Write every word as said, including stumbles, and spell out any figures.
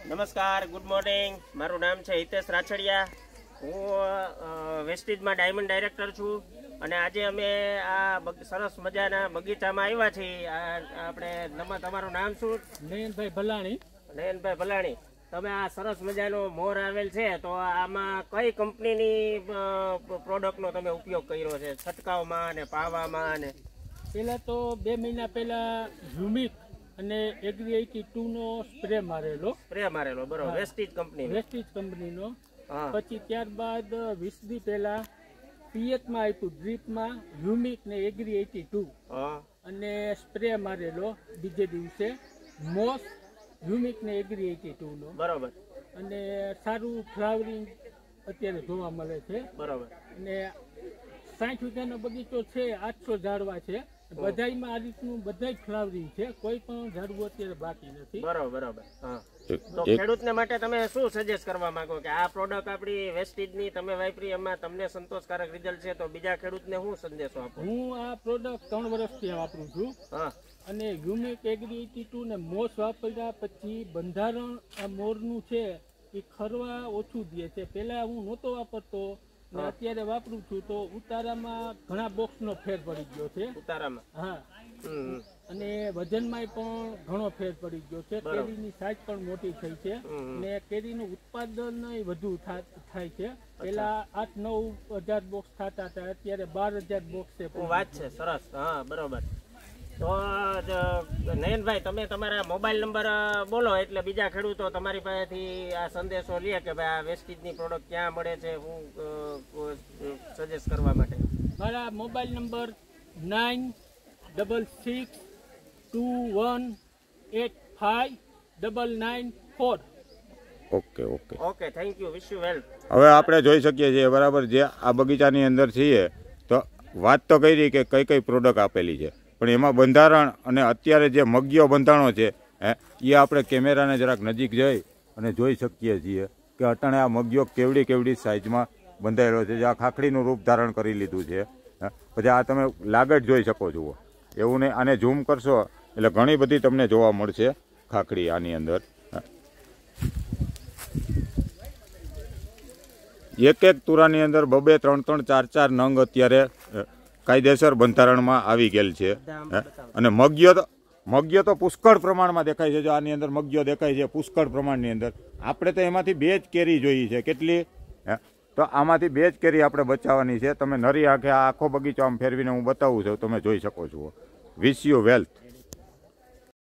નમસ્કાર, good morning. મારું નામ છે હિતેશ રાછડિયા. હું વેસ્ટીજમાં ડાયમંડ ડાયરેક્ટર છું અને આજે અમે આ સરસ મજાના બગીચામાં આવ્યા છીએ. આપણે તમારું નામ શું? નયનભાઈ ભલાણી. નયનભાઈ ભલાણી, તમે આ સરસ મજાનો મોર આવેલ છે, તો આમાં કઈ કંપનીની પ્રોડક્ટનો તમે ઉપયોગ કર્યો છે છંટકાવમાં અને પાવામાં? અને પહેલા તો બે મહિના પહેલા હ્યુમિક અને એગ્રી એટી ટુ નો સ્પ્રે મારેલો સ્પ્રે મારેલો બરોબર, વેસ્ટીજ કંપની વેસ્ટીજ કંપનીનો. પછી ત્યારબાદ વીસ દી પહેલા પિયતમાં આપ્યું ડ્રીપમાં હ્યુમિક ને એગ્રી એટી ટુ અને સ્પ્રે મારેલો બીજે દિવસે મોસ હ્યુમિક ને એગ્રી એટી ટુ નો બરોબર. અને સારું ફ્લાવરિંગ અત્યારે જોવા મળે છે બરોબર. અને સાઠ વીઘાનો બગીચો છે, આઠસો ઝાડવા છે. બધાયમાં આ રીતનું બધા ફ્લાવરિંગ છે, કોઈ પણ ઝાડવું અત્યારે બાકી નથી. બરોબર બરોબર. હા, તો ખેડૂતને માટે તમે શું સજેસ્ટ કરવા માંગો કે આ પ્રોડક્ટ આપણી વેસ્ટીજની તમે વાપરી, એમાં તમને સંતોષકારક રિઝલ્ટ છે, તો બીજા ખેડૂતને શું સંદેશો આપો? હું આ પ્રોડક્ટ ત્રણ વર્ષથી વાપરું છું. હા, અને હ્યુમિક એગ્રી એટી ટુ ને મોસ વાપર્યા પછી બંધારણ આ મોરનું છે એ ખરવા ઓછું દે છે. પહેલા હું નહોતો વાપરતો, અત્યારે વાપરું છું તો ઉતારામાં ઘણા બોક્સ નો ફેર પડી ગયો છે. ઉતારામાં? હા. અને વજનમાં પણ ઘણો ફેર પડી ગયો છે. કેરીની સાઈઝ પણ મોટી થઈ છે અને કેરીનું ઉત્પાદન વધુ થાય છે. પેલા આઠ નવ હજાર બોક્સ થતા હતા, અત્યારે બાર હજાર બોક્સ છે. વાત છે, સરસ. હા, બરોબર. તો નયનભાઈ, તમે તમારા મોબાઈલ નંબર બોલો એટલે બીજા ખેડૂતો તમારી પાસેથી આ સંદેશો લે કે ભાઈ આ વેસ્ટીજની પ્રોડક્ટ ક્યાં મળે છે, હું સજેસ્ટ કરવા માટે. મારા mobile number nine double six two one eight five double nine four. Okay okay okay, thank you, wish you well. હવે આપણે જોઈ શકીએ છીએ બરાબર, જે આ બગીચાની અંદર છીએ તો વાત તો કરી કે કઈ કઈ પ્રોડક્ટ આપેલી છે, પણ એમાં બંધારણ અને અત્યારે જે મગીઓ બંધાણો છે એ આપણે કેમેરાને જરાક નજીક જઈ અને જોઈ શકીએ છીએ કે અટાણે આ મગીઓ કેવડી કેવડી સાઇઝમાં બંધાયેલો છે, જે આ ખાખડીનું રૂપ ધારણ કરી લીધું છે. પછી આ તમે લાગટ જોઈ શકો છો, એવું નહીં. આને ઝૂમ કરશો એટલે ઘણી બધી તમને જોવા મળશે ખાખડી આની અંદર. એક એક તુરાની અંદર બબે ત્રણ ત્રણ ચાર ચાર નંગ અત્યારે કાયદેસર બંધારણમાં આવી ગયેલ છે. અને મગીઓ તો મગીઓ તો પુષ્કળ પ્રમાણમાં દેખાય છે. જો આની અંદર મગીઓ દેખાય છે પુષ્કળ પ્રમાણની અંદર. આપણે તો એમાંથી બે જ કેરી જોઈ છે. કેટલી? તો આમાંથી બે જ કેરી આપણે બચાવવાની છે. તમે નરી આંખે આ આખો બગીચો આમ ફેરવીને હું બતાવું છું, તમે જોઈ શકો છો. Wish you wealth.